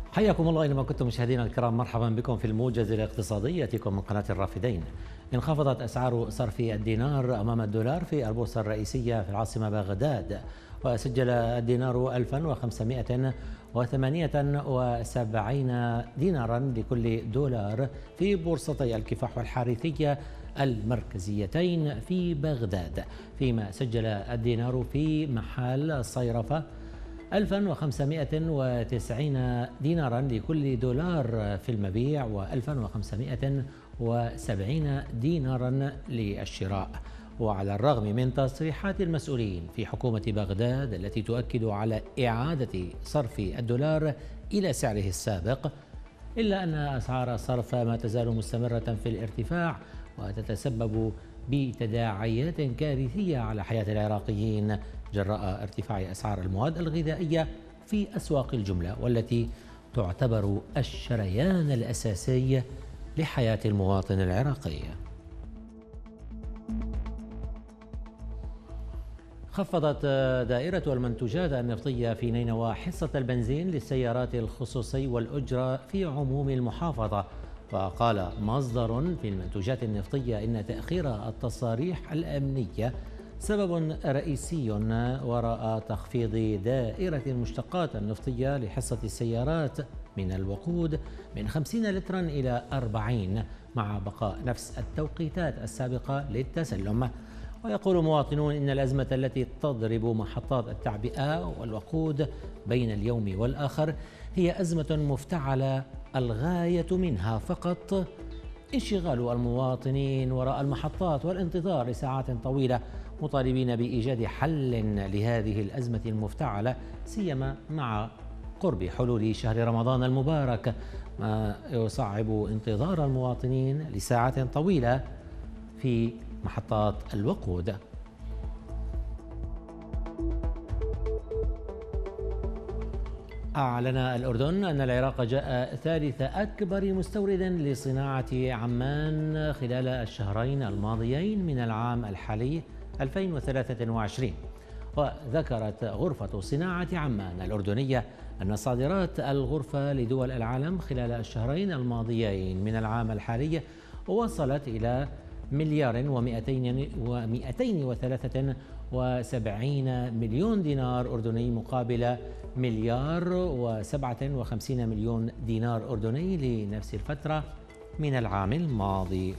حياكم الله أينما كنتم مشاهدينا الكرام، مرحبا بكم في الموجز الاقتصادي يأتيكم من قناة الرافدين. انخفضت أسعار صرف الدينار أمام الدولار في البورصة الرئيسية في العاصمة بغداد، وسجل الدينار 1578 دينارا لكل دولار في بورصتي الكفاح والحارثية المركزيتين في بغداد، فيما سجل الدينار في محل الصيرفة 1590 دينارا لكل دولار في المبيع و1570 دينارا للشراء. وعلى الرغم من تصريحات المسؤولين في حكومة بغداد التي تؤكد على إعادة صرف الدولار إلى سعره السابق، إلا أن أسعار الصرف ما تزال مستمرة في الارتفاع وتتسبب بتداعيات كارثية على حياة العراقيين جراء ارتفاع أسعار المواد الغذائية في أسواق الجملة، والتي تعتبر الشريان الأساسي لحياة المواطن العراقي. خفضت دائرة المنتوجات النفطية في نينوى حصة البنزين للسيارات الخصوصي والأجرة في عموم المحافظة. وقال مصدر في المنتوجات النفطية إن تأخير التصاريح الأمنية سبب رئيسي وراء تخفيض دائرة المشتقات النفطية لحصة السيارات من الوقود من 50 لترا إلى 40، مع بقاء نفس التوقيتات السابقة للتسلم. ويقول مواطنون إن الأزمة التي تضرب محطات التعبئة والوقود بين اليوم والآخر هي أزمة مفتعلة، الغاية منها فقط انشغال المواطنين وراء المحطات والانتظار لساعات طويلة، مطالبين بإيجاد حل لهذه الأزمة المفتعلة، سيما مع قرب حلول شهر رمضان المبارك، ما يصعب انتظار المواطنين لساعات طويلة في محطات الوقود. أعلن الأردن أن العراق جاء ثالث أكبر مستورد لصناعة عمان خلال الشهرين الماضيين من العام الحالي 2023. وذكرت غرفة صناعة عمان الأردنية أن صادرات الغرفة لدول العالم خلال الشهرين الماضيين من العام الحالي وصلت إلى $273 مليون أردني، مقابل $1,057 مليون أردني لنفس الفترة من العام الماضي.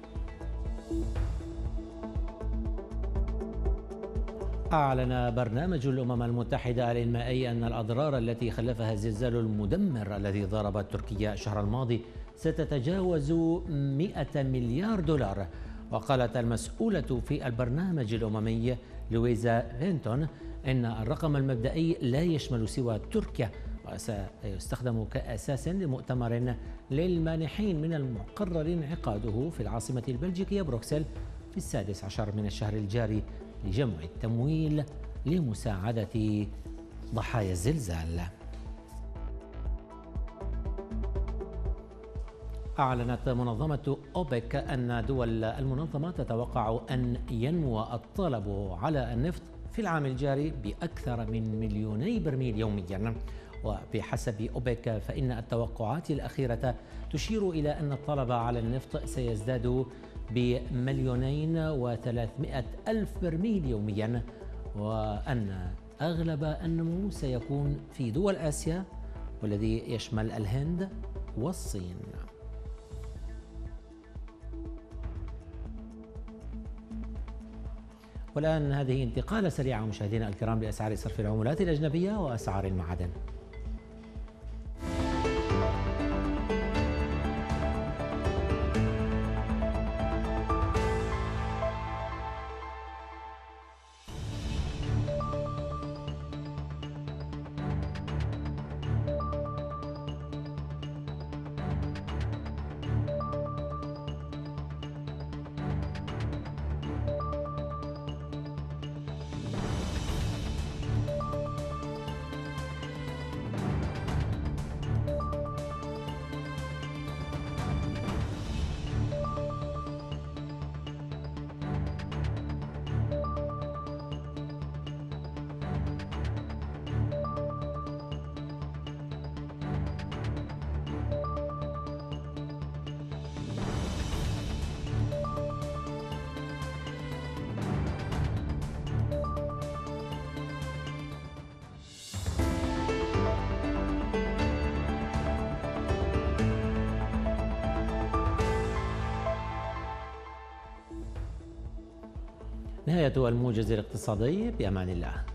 أعلن برنامج الأمم المتحدة الإنمائي أن الأضرار التي خلفها الزلزال المدمر الذي ضرب تركيا الشهر الماضي ستتجاوز $100 مليار. وقالت المسؤولة في البرنامج الأممي لويزا فينتون إن الرقم المبدئي لا يشمل سوى تركيا، وسيستخدم كأساس لمؤتمر للمانحين من المقرر انعقاده في العاصمة البلجيكية بروكسل في 16 من الشهر الجاري لجمع التمويل لمساعدة ضحايا الزلزال. أعلنت منظمة أوبك أن دول المنظمة تتوقع أن ينمو الطلب على النفط في العام الجاري بأكثر من 2,000,000 برميل يوميا. وبحسب أوبك فإن التوقعات الأخيرة تشير إلى أن الطلب على النفط سيزداد ب2,300,000 برميل يوميا، وأن أغلب النمو سيكون في دول آسيا والذي يشمل الهند والصين. والآن هذه انتقالة سريعة مشاهدينا الكرام لأسعار صرف العملات الأجنبية وأسعار المعادن. نهاية الموجز الاقتصادي، بأمان الله.